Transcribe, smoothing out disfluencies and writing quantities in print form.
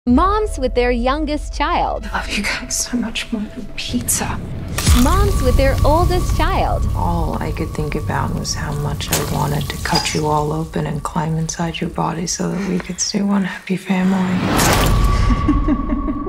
Moms with their youngest child. I love you guys so much more than pizza. Moms with their oldest child. All I could think about was how much I wanted to cut you all open and climb inside your body so that we could stay one happy family.